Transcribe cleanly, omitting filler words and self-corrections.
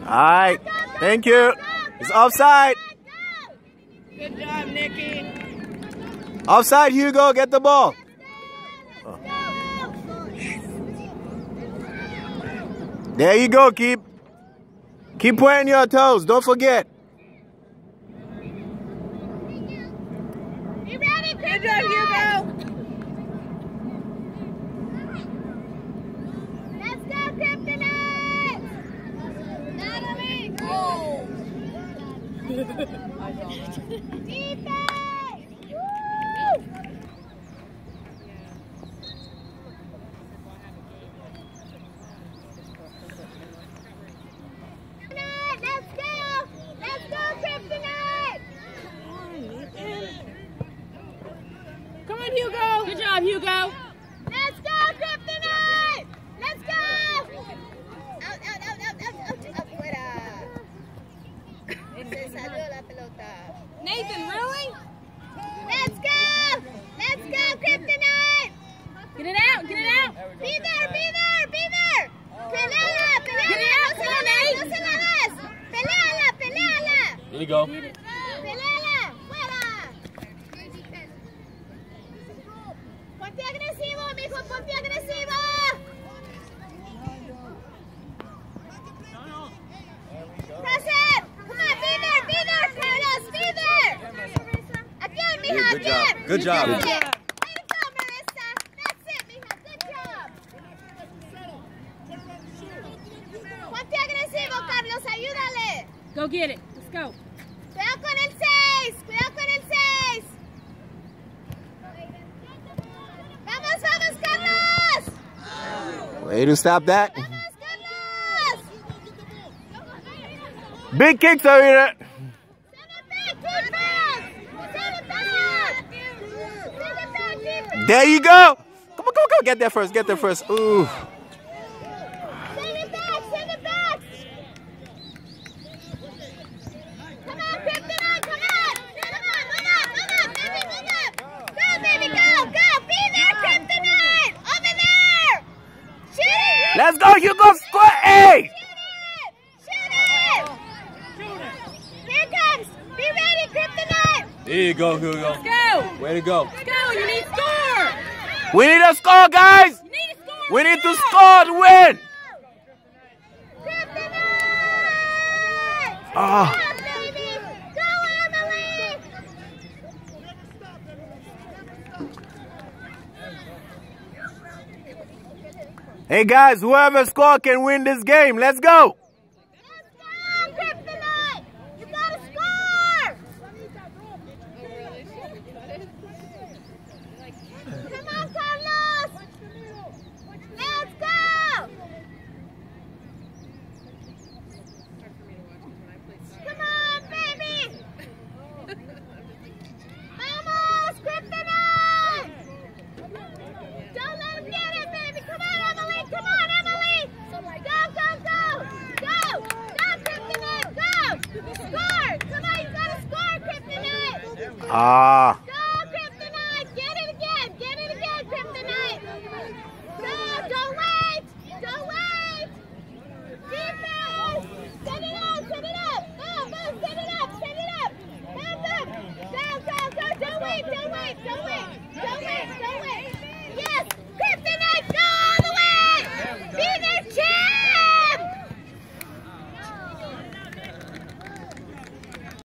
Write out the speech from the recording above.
Alright, thank you. It's offside. Good job, Nikki. Offside, Hugo, get the ball. Oh. There you go, keep pointing your toes, don't forget. You ready? Good job, Hugo. Let's go, Kryptonite! Natalie! Oh! Defense! Woo! Let's go! Let's go, Kryptonite! Come on, Hugo. Good job, Hugo. Let's go, Kryptonite! Let's go! Out, out, out, out, out, out, afuera. Se salió la pelota. Nathan, really? Let's go! Let's go, Kryptonite! Get it out, get it out. Be there, be there, be there! Peleala, peleala! Get it out, No come on, se Nate. no se la des! Peleala, peleala! There you go. Peleala, fuera! Ponte agresivo, mijo, ponte agresivo! Press it! Come on, be there, Carlos, be there! Again, mija, Good job. again! Good job. That's it. Way to go, Marissa! That's it, mija, good job! Ponte agresivo, Carlos, ayúdale! Go get it. Let's go. Cuidado con el 6, cuidado con el 6. Vamos, vamos, Carlos. Way to stop that. Vamos, Carlos. Big kicks over here. Send it back, defense. Send it back. Send it back, defense. There you go. Come on, come on, come on. Get there first. Get there first. Ooh. Send it back, send it back. Come on, Kryptonite, come on. Come on, move up, baby, move up. Go, baby, go, go. Be there, Kryptonite. Over there. Shoot it. Let's go, Hugo. Score. Hey. Shoot it! Shoot it! Here it comes! Be ready, Kryptonite! There you go, Hugo. Let's go. Way to go. Let's go. You need score. We need a score, guys. You need a score. We need to score to win. Kryptonite! Oh. Go, baby! Go, Emily! Hey, guys, whoever score can win this game. Let's go. Let's go, Kryptonite! You gotta score! Come on, Carlos! Let's go! Come on, baby! Vamos, Kryptonite! Don't let him get it, baby! Come on, Emily! Come on, Emily! Go, go, go! Go! Go, Kryptonite! Go! Score! Come on, you gotta score, Kryptonite! Ah.